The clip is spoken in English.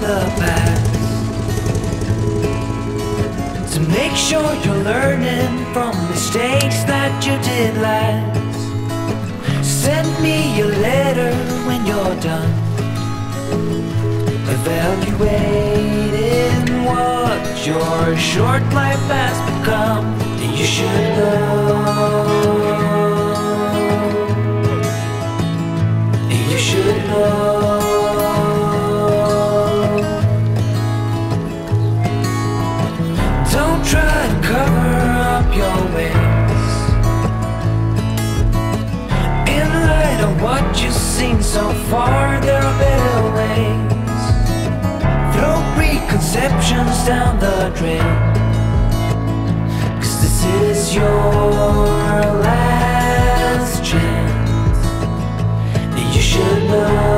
the past, to make sure you're learning from mistakes that you did last. Send me a letter when you're done, evaluating what your short life has become. You should know, you should know. Don't try to cover up your ways. In light of what you've seen so far, there are better ways. Throw preconceptions down the drain, 'cause this is your last chance. You should know.